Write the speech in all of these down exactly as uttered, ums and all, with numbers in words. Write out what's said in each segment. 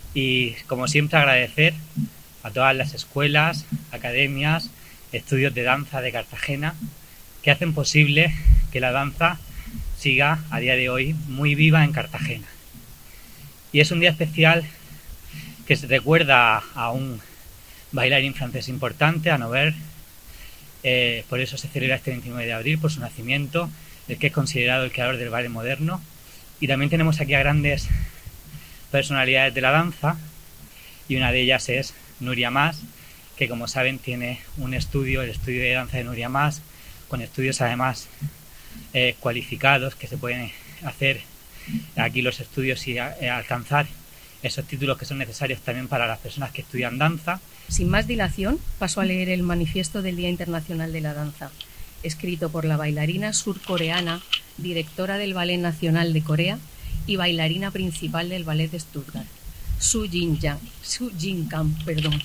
Y como siempre agradecer a todas las escuelas, academias, estudios de danza de Cartagena que hacen posible que la danza siga a día de hoy muy viva en Cartagena. Y es un día especial que se recuerda a un bailarín francés importante, a Nover. Eh, por eso se celebra este veintinueve de abril, por su nacimiento, el que es considerado el creador del ballet moderno. Y también tenemos aquí a grandes personalidades de la danza, y una de ellas es Nuria Mas, que como saben tiene un estudio, el estudio de danza de Nuria Mas, con estudios además eh, cualificados, que se pueden hacer aquí los estudios y a, eh, alcanzar esos títulos que son necesarios también para las personas que estudian danza. Sin más dilación, paso a leer el manifiesto del Día Internacional de la Danza, escrito por la bailarina surcoreana, directora del Ballet Nacional de Corea y bailarina principal del Ballet de Stuttgart, Su Jin-yang, Su Jin-kang, perdón.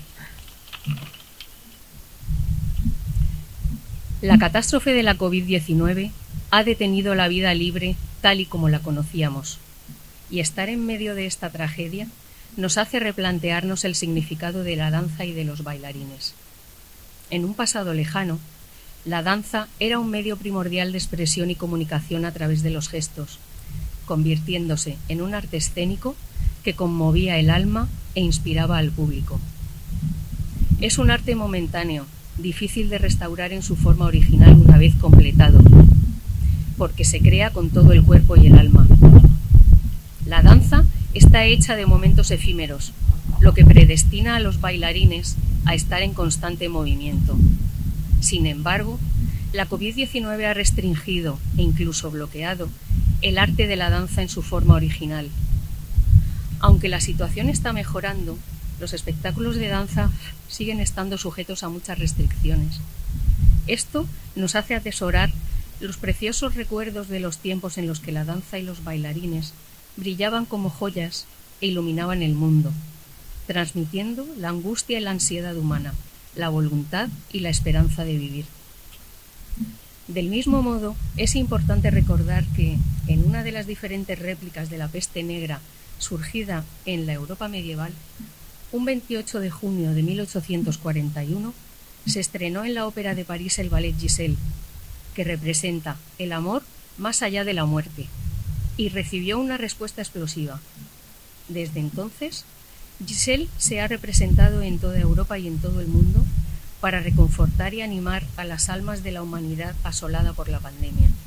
La catástrofe de la COVID diecinueve ha detenido la vida libre tal y como la conocíamos, y estar en medio de esta tragedia nos hace replantearnos el significado de la danza y de los bailarines. En un pasado lejano, la danza era un medio primordial de expresión y comunicación a través de los gestos, convirtiéndose en un arte escénico que conmovía el alma e inspiraba al público. Es un arte momentáneo, difícil de restaurar en su forma original una vez completado, porque se crea con todo el cuerpo y el alma. La danza está hecha de momentos efímeros, lo que predestina a los bailarines a estar en constante movimiento. Sin embargo, la COVID diecinueve ha restringido e incluso bloqueado el arte de la danza en su forma original. Aunque la situación está mejorando, los espectáculos de danza siguen estando sujetos a muchas restricciones. Esto nos hace atesorar los preciosos recuerdos de los tiempos en los que la danza y los bailarines brillaban como joyas e iluminaban el mundo, transmitiendo la angustia y la ansiedad humana, la voluntad y la esperanza de vivir. Del mismo modo, es importante recordar que, en una de las diferentes réplicas de la peste negra surgida en la Europa medieval, un veintiocho de junio de mil ochocientos cuarenta y uno se estrenó en la Ópera de París el ballet Giselle, que representa el amor más allá de la muerte, y recibió una respuesta explosiva. Desde entonces, Giselle se ha representado en toda Europa y en todo el mundo para reconfortar y animar a las almas de la humanidad asolada por la pandemia.